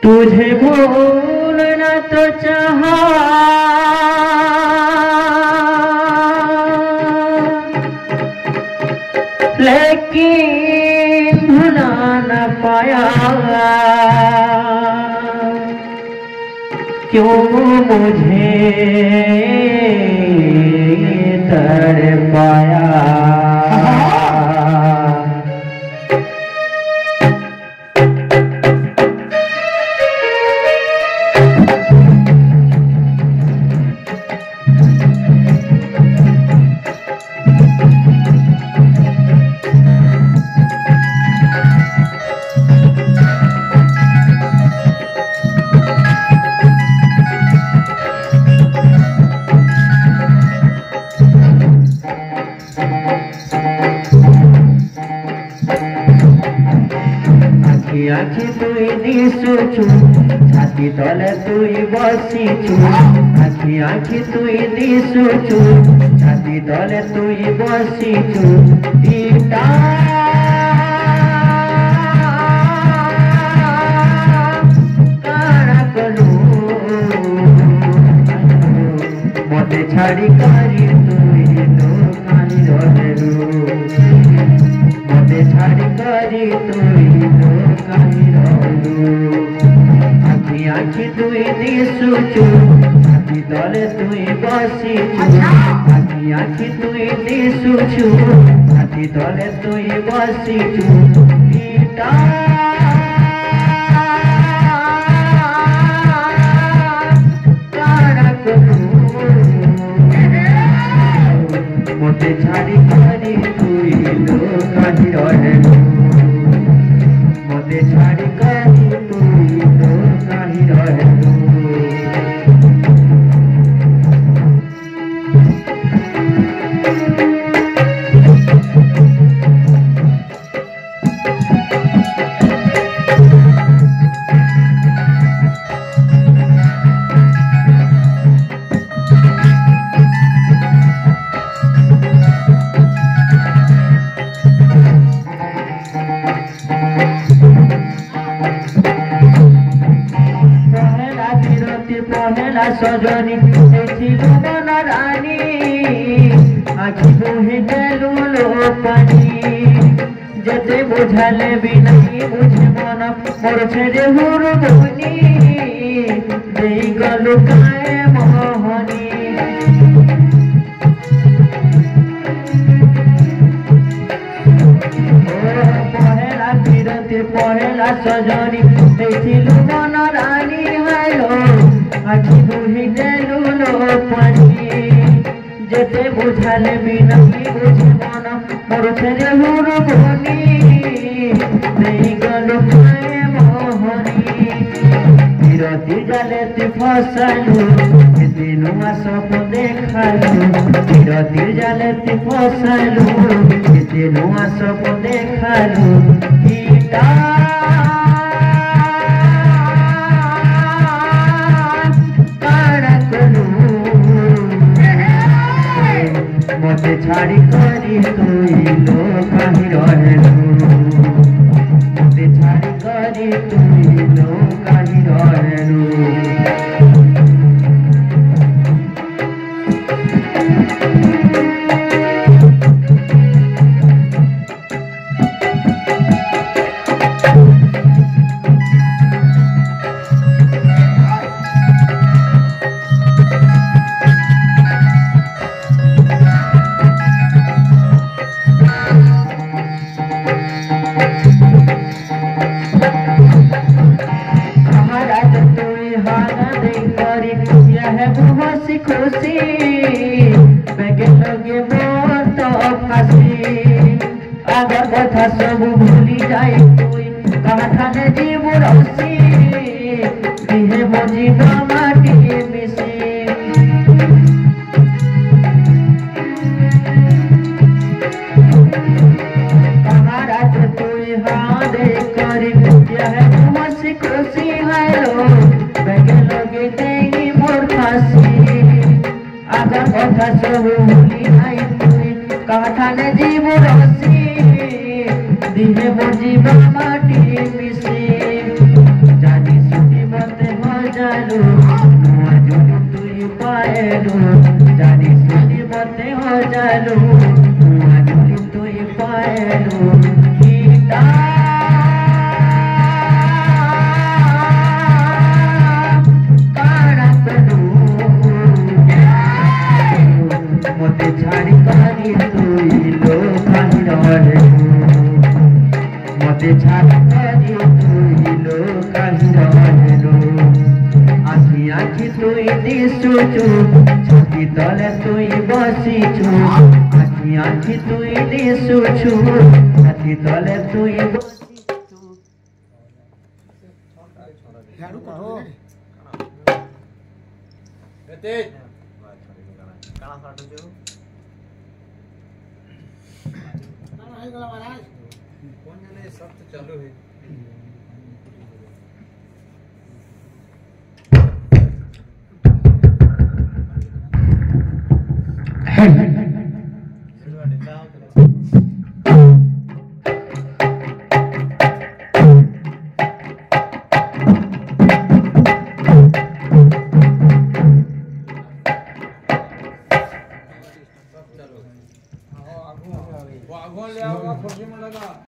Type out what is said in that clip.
तुझे भूलना तो चाहा लेकिन भुला न पाया। क्यों मुझे तड़पाया। आखि तुई दिशुचु छाती तले तुई बसिचु। आखि तुई दिशुचु छाती तले तुई बसिचु। इटा काना कलु मते छाड़ी करी तुई लोकानी रहेलु। मते छाड़ी करी तुई आखि तुई दिशुचु छाती तले तुई बसिचु। आखि तुई दिशुचु छाती तले तुई बसिचु। इटा काना कलु मते छाड़ी करी तुई लोकानी रहेलु। मते छाड़ी करी तुई लोकानी रहेलु। पहला सजनी मन रानी आखि बुहे देलु लो पानी। जते बुझाले भी नहीं बुझे मन मोर छेड़े हुर बनी देई गलु काए मोहनी। पहला फिरती पहला सजनी देखिलु मन रानी हेलो आखि बुहे देलु लो पानी। जते बुझाले भी नहीं बुझे मन मोर छेड़े हुर बनी देई गलु काए मोहनी। फिरती जाले ती फसालु केते नुआ सब देखालु। फिरती जाले ती फसालु केते नुआ सब देखालु। इटा मते छाड़ी करी तुई लोकानी रहेलु। मते छाड़ी करी तुई लोकानी रहेलु। खुशी खुशी बेगे लगे मोर तो फांसी। अगर कथा सब भूली जाए कोई कहाठाने जीव रसी दिहे मजी माटी मिसी। कहारा तो तुई हाँ दे करी यह खुशी खुशी हेलो बेगे लगे देगी मोर फांसी। आगर कथा सब भूली जाए कोई कहाठाने जीव रसी दिहे मजी माटी मिसी। जानी सुनी जालू नुआ जुलू तुई पाएलू जानी सुनी मते हो जालू नुआ जुलू तुई पाएलू गीता काड़ा करू मते छाड़ी करी तुई लो कहीं रहलू मते छाड़ी करी तुई लो कहीं रहलू आखी आखी तुई दिसुचु छाती तले तुई बसिचु आखी आखी तुई दिसुचु छाती तले तुई बसिचु झाड़ू कहो बेटे काला साटू जो ना है गला महाराज कौन जाने सब तो चालू है आगो ले आओ खुर्सी में लगा